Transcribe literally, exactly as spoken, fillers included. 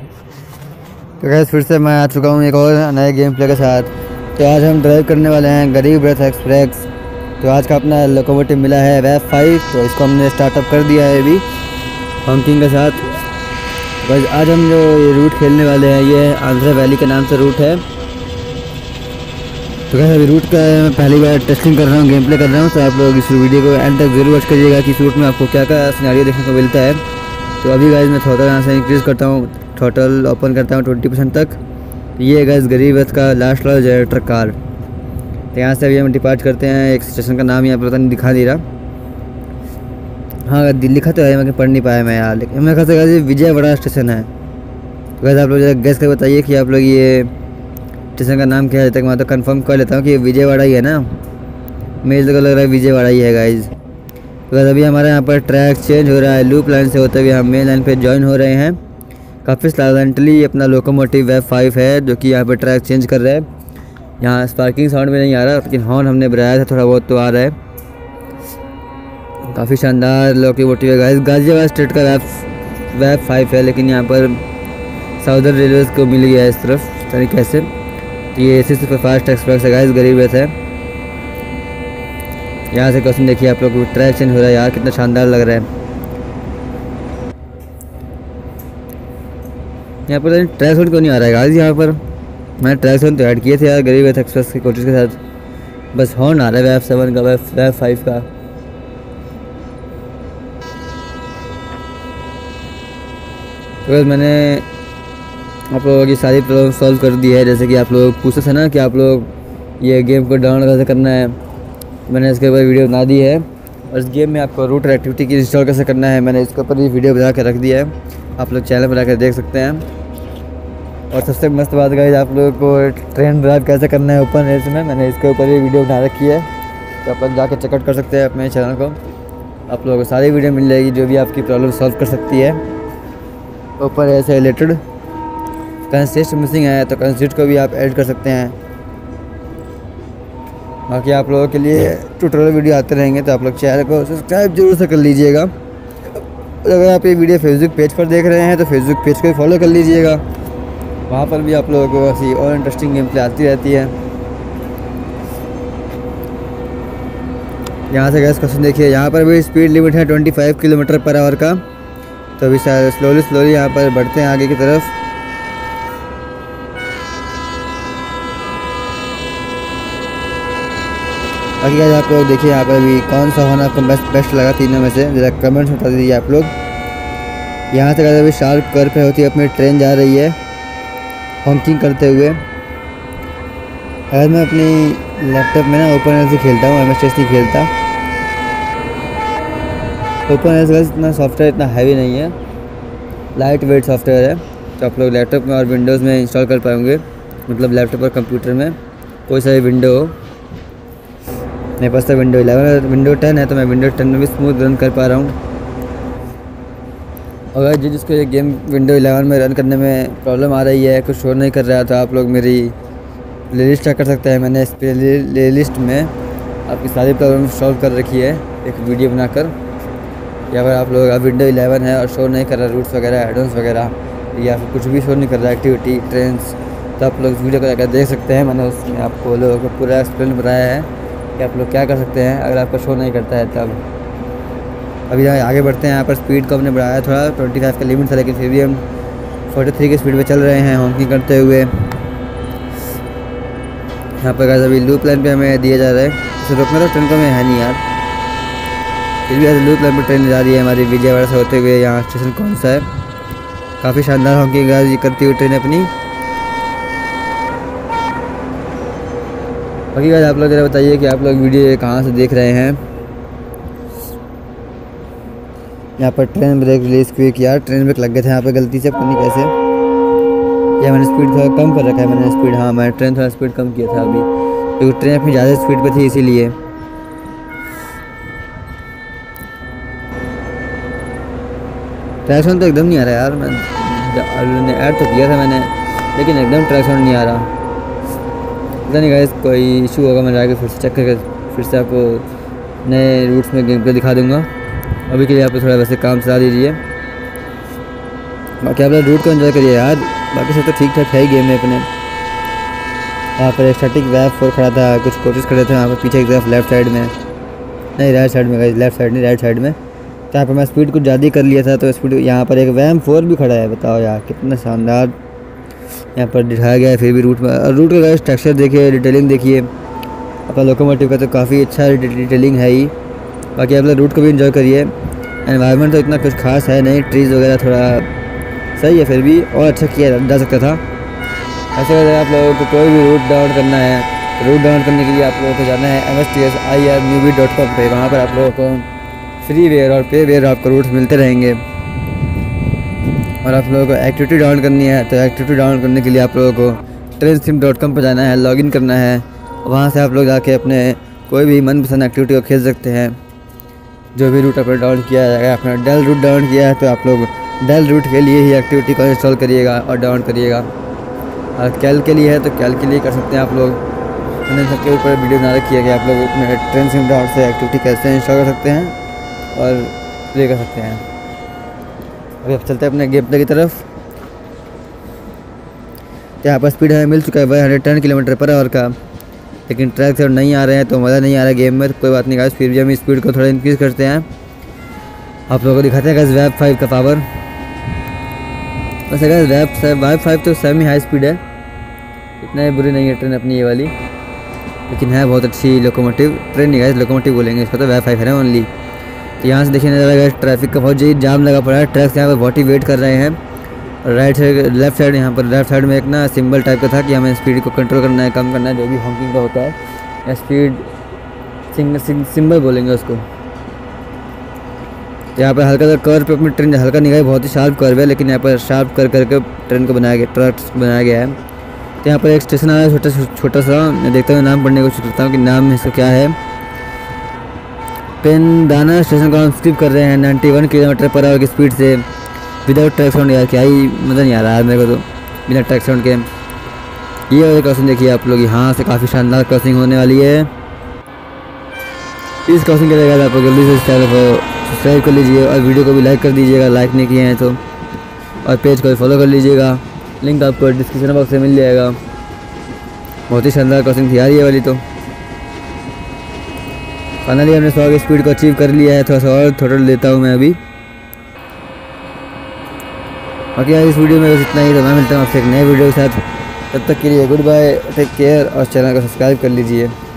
तो गैस फिर से मैं आ चुका हूँ एक और नए गेम प्ले के साथ। तो आज हम ड्राइव करने वाले हैं गरीब रथ एक्सप्रेस। तो आज का अपना लोकोमोटिव मिला है वेव फाइव, तो इसको हमने स्टार्टअप कर दिया है अभी हॉकिंग के साथ। बस आज हम जो ये रूट खेलने वाले हैं ये आंध्रा वैली के नाम से रूट है। तो कैसे अभी रूट का मैं पहली बार टेस्टिंग कर रहा हूँ, गेम प्ले कर रहा हूँ। तो आप लोग इस वीडियो को एंड तक जरूर वॉच करिएगा कि इस रूट में आपको क्या क्या सिनेरियो देखने को मिलता है। तो अभी गाइस मैं थोड़ा यहाँ से इंक्रीज़ करता हूँ, टोटल ओपन करता हूँ ट्वेंटी परसेंट तक। ये गाइस गरीब रथ का लास्ट वाला जनरेटर कार। तो यहाँ से अभी हम डिपार्ट करते हैं। एक स्टेशन का नाम यहाँ पर पता नहीं दिखा नहीं रहा, हाँ दिल्ली लिखा तो है, मैं पढ़ नहीं पाया मैं यार, लेकिन मेरे ख्याल से गाइस विजयवाड़ा स्टेशन है। तो गाइस आप लोग जरा गैस कर बताइए कि आप लोग ये स्टेशन का नाम क्या है। तक मैं तो कंफर्म कर लेता हूँ कि विजयवाड़ा ही है ना, मेरे को लग रहा है विजयवाड़ा ही है गाइस। तो गाइस अभी हमारे यहाँ पर ट्रैक चेंज हो रहा है, लूप लाइन से होते हुए हम मेन लाइन पे ज्वाइन हो रहे हैं। काफ़ी साइलेंटली अपना लोकोमोटिव वेव फाइव है जो कि यहाँ पर ट्रैक चेंज कर रहा है। यहाँ स्पार्किंग साउंड में नहीं आ रहा, लेकिन हॉर्न हमने बजाया था थोड़ा बहुत तो आ रहा है। काफ़ी शानदार लोकोमोटिव है गाइस। गाज़ियाबाद स्टेट का वेव वेव फाइव है, लेकिन यहाँ पर साउदर्न रेलवेज़ को मिल गया है इस तरफ तरीके से। तो ये एसी सुपर फास्ट एक्सप्रेस है गाइस, गरीब रथ है। यहाँ से क्वेश्चन देखिए आप लोग, ट्रैक चेंज हो रहा है यार, कितना शानदार लग रहा है। यहाँ पर ट्रैक साउंड क्यों नहीं आ रहा है गाइस। यहाँ पर मैंने ट्रैक साउंड तो ऐड किए थे यार गरीब रथ एक्सप्रेस की कोशिश के साथ, बस हॉर्न आ रहा है वेव सेवन का, वेव वेव फाइव का। तो बस मैंने आप लोगों की सारी प्रॉब्लम सॉल्व कर दी है। जैसे कि आप लोग पूछते थे ना कि आप लोग ये गेम को डाउनलोड कैसे करना है, मैंने इसके ऊपर वीडियो बना दी है। और इस गेम में आपको रूटर एक्टिविटी की इंस्टॉल कैसे करना है, मैंने इसके ऊपर भी वीडियो बना कर रख दिया है, आप लोग चैनल पर जाकर देख सकते हैं। और सबसे मस्त बात गाइस, आप लोगों को ट्रेन ड्राइव कैसे करना है ओपन रेस में, मैंने इसके ऊपर भी वीडियो बना रखी है। तो आप लोग जाकर चेकआउट कर सकते हैं अपने चैनल को, आप लोगों को सारी वीडियो मिल जाएगी जो भी आपकी प्रॉब्लम सॉल्व कर सकती है ओपन रेस से रिलेटेड। कंसिस्ट मिसिंग है तो कंसिस्ट को भी आप ऐड कर सकते हैं। बाकी आप लोगों के लिए ट्यूटोरियल वीडियो आते रहेंगे, तो आप लोग चैनल को सब्सक्राइब जरूर से कर लीजिएगा। अगर आप ये वीडियो फेसबुक पेज पर देख रहे हैं तो फेसबुक पेज को भी फॉलो कर लीजिएगा, वहाँ पर भी आप लोगों को ऐसी और इंटरेस्टिंग गेम प्ले आती रहती है। यहाँ से गैस क्वेश्चन देखिए, यहाँ पर भी स्पीड लिमिट है पच्चीस किलोमीटर पर आवर का। तो अभी स्लोली स्लोली यहाँ पर बढ़ते हैं आगे की तरफ। बाकी गाइस आप लोग देखिए यहाँ पर अभी कौन सा हॉर्न आपको बेस्ट बेस्ट लगा तीनों में से, जरा कमेंट्स बता दीजिए आप लोग। यहाँ से गाइस अभी शार्प कर्व पे होती है अपनी ट्रेन जा रही है हॉकिंग करते हुए। अगर मैं अपनी लैपटॉप में ना ओपन एल से खेलता हूँ, एम एस टी सी खेलता। ओपन एल का इतना सॉफ्टवेयर इतना हैवी नहीं है, लाइट वेट सॉफ्टवेयर है। तो आप लोग लैपटॉप में और विंडोज़ में इंस्टॉल कर पाएंगे, मतलब लैपटॉप और कंप्यूटर में कोई सा भी विंडो हो। मेरे पास तो विंडो इलेवन विंडो टेन है, तो मैं विंडो टेन में भी स्मूथ रन कर पा रहा हूँ। अगर जिस जिसको ये गेम विंडो इलेवन में रन करने में प्रॉब्लम आ रही है, कुछ शो नहीं कर रहा है, तो आप लोग मेरी प्ले लिस्ट चेक कर सकते हैं। मैंने इस प्ले लिस्ट में आपकी सारी प्रॉब्लम सॉल्व कर रखी है एक वीडियो बनाकर। या अगर आप लोग विंडो इलेवन है और शो नहीं कर रहा रूट्स वगैरह एडोन्स वगैरह, या फिर कुछ भी शो नहीं कर रहा एक्टिविटी ट्रेंड्स, तो आप लोग वीडियो को जाकर देख सकते हैं। मैंने उसमें आपको लोगों को पूरा एक्सप्लेन बताया है कि आप लोग क्या कर सकते हैं अगर आपका शो नहीं करता है तब। अभी आगे बढ़ते हैं। यहाँ पर स्पीड को हमने बढ़ाया थोड़ा, पच्चीस का लिमिट था, लेकिन फिर भी हम तैंतालीस की स्पीड पे चल रहे हैं हॉकिंग करते हुए। यहाँ पर गाइस अभी लूप लाइन पे हमें दिया जा रहा है, इसे रोकना तो ट्रेन को में है नहीं यार, फिर भी ऐसे लूप लाइन पर ट्रेन जा रही है हमारी विजयवाड़ा से होते हुए। यहाँ स्टेशन कौन सा है, काफ़ी शानदार हॉकिंग गाइस करती हुई ट्रेन अपनी। बाकी गाइस आप लोग जरा बताइए कि आप लोग वीडियो कहाँ से देख रहे हैं। यहाँ पर ट्रेन ब्रेक रिलीज क्विक, यार ट्रेन ब्रेक लग गए थे यहाँ पे गलती से, पता नहीं कैसे। या मैंने स्पीड थोड़ा कम कर रखा है, मैंने स्पीड, हाँ मैंने ट्रेन थोड़ा स्पीड कम किया था अभी, क्योंकि तो ट्रेन अपनी ज़्यादा स्पीड पे थी इसीलिए। ट्रैक साउंड तो एकदम नहीं आ रहा यार, मैंने ऐड तो किया था मैंने, लेकिन एकदम ट्रैक साउंड नहीं आ रहा। पता नहीं गाइस कोई इशू होगा, मैं जाकर फिर से चेक करके फिर से आपको नए रूट्स में गेम प्ले दिखा दूँगा। अभी के लिए आप थोड़ा वैसे काम चला दीजिए। बाकी आप लोग रूट को एंजॉय करिए यार, बाकी सब तो ठीक ठाक है ही गेम में अपने। यहाँ पर एक स्टैटिक वैप फोर खड़ा था, कुछ कोचेस खड़े थे वहाँ पर पीछे की तरफ लेफ्ट साइड में, नहीं राइट साइड में, लेफ्ट साइड नहीं राइट साइड में। तो यहाँ पर मैं स्पीड कुछ ज़्यादा कर लिया था, तो स्पीड यहाँ पर एक वैम फोर भी खड़ा है। बताओ यार कितना शानदार यहाँ पर दिखाया गया है। फिर भी रूट में, रूट का स्ट्रक्चर देखिए, डिटेलिंग देखिए अपना लोकोमोटिव का, तो काफ़ी अच्छा डिटेलिंग है ही। बाकी आप लोग रूट को भी एंजॉय करिए। एनवायरनमेंट तो इतना कुछ खास है नहीं, ट्रीज़ वगैरह थोड़ा सही है, फिर भी और अच्छा किया जा सकता था। ऐसे अगर आप लोगों को कोई भी रूट डाउन करना है, तो रूट डाउन करने के लिए आप लोगों को जाना है M S T S I R newbie dot com पर। वहाँ पर आप लोगों को फ्री वेयर और पे वेयर आपको रूट्स मिलते रहेंगे। और आप लोगों को एक्टिविटी डाउन करनी है, तो एक्टिविटी डाउन करने के लिए आप लोगों को ट्रेन सिम डॉट कॉम पर जाना है, लॉगिन करना है। वहाँ से आप लोग जाके अपने कोई भी मनपसंद एक्टिविटी को खेल सकते हैं। जो भी रूट आपने डाउन किया है, आपने डेल रूट डाउन किया है, तो आप लोग डेल रूट के लिए ही एक्टिविटी को इंस्टॉल करिएगा और डाउन करिएगा। और कैल के लिए है तो कैल के लिए कर सकते हैं आप लोग। मैंने सबके ऊपर वीडियो बना रखी है कि आप लोग अपने ट्रेन सिम डाउन से एक्टिविटी कैसे इंस्टॉल कर सकते हैं और प्ले कर सकते हैं। अभी अब चलते हैं अपने गेम प्ले की तरफ। यहाँ पर स्पीड हमें मिल चुका है one hundred ten kilometre per hour का, लेकिन ट्रैक से नहीं आ रहे हैं तो मज़ा नहीं आ रहा है गेम में। तो कोई बात नहीं गाइस, फिर भी हम स्पीड को थोड़ा इंक्रीज़ करते हैं, आप लोगों को दिखाते हैं गाइस वैप फाइव का पावर। वैसे गाइस वैप वैप फाइव तो सेमी हाई स्पीड है, इतना ही बुरी नहीं है ट्रेन अपनी ये वाली, लेकिन है बहुत अच्छी लोकोमोटिव। ट्रेन नहीं गाइस, लोकोमोटिव बोलेंगे इसको, तो वैप फाइव है ना ओनली। तो यहाँ से देखिए नज़र गाइस ट्रैफिक का बहुत जी जाम लगा पड़ा है, ट्रैक्स यहाँ पर बहुत ही वेट कर रहे हैं। राइट साइड लेफ्ट साइड, यहाँ पर लेफ्ट साइड में एक ना सिंबल टाइप का था कि हमें स्पीड को कंट्रोल करना है, कम करना है, जो भी हॉकिंग का होता है, या स्पीड सिंगल सिंबल बोलेंगे उसको। तो यहाँ पर हल्का सा कर्व पे अपनी ट्रेन हल्का निगाह, बहुत ही शार्प कर्व है, लेकिन यहाँ पर शार्प कर करके ट्रेन को बनाया गया, ट्रैक्स बनाया गया है। तो यहाँ पर एक स्टेशन आया है छोटा छोटा सा, मैं देखता हूँ नाम पढ़ने की कोशिश करता हूँ कि नाम इसका क्या है। पेनदाना स्टेशन को हम स्किप कर रहे हैं ninety one kilometre per hour की स्पीड से विदाउट ट्रैक साउंड। यार क्या ही मज़ा नहीं आ रहा है मेरे को तो बिना ट्रैक साउंड के। ये वाली क्रॉसिंग देखिए आप लोग, यहाँ से काफ़ी शानदार क्रॉसिंग होने वाली है। इस क्रॉसिंग के लिए आप लोग जल्दी से इस चैनल को सब्सक्राइब कर लीजिए और वीडियो को भी लाइक कर दीजिएगा, लाइक नहीं किए हैं तो, और पेज को भी फॉलो कर लीजिएगा, लिंक आपको डिस्क्रिप्शन बॉक्स में मिल जाएगा। बहुत ही शानदार क्रॉसिंग थी यार ये वाली। तो फाइनली हमने सौ की स्पीड को अचीव कर लिया है। थोड़ा सा और थोड़ा लेता हूँ मैं अभी। बाकी यार इस वीडियो में बस इतना ही, तो मैं मिलता हूँ आपसे एक नए वीडियो के साथ। तब तक के लिए गुड बाय, टेक केयर, और चैनल को सब्सक्राइब कर लीजिए।